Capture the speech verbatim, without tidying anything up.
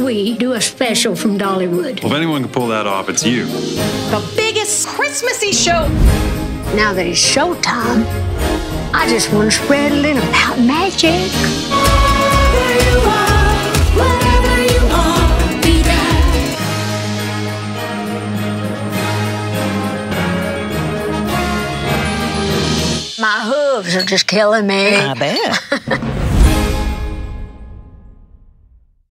we do a special from Dollywood. Well, if anyone can pull that off, it's you. The biggest Christmassy show. Now that it's showtime, I just want to spread a little about magic. Wherever you are, wherever you are, be there. My hooves are just killing me. I bet.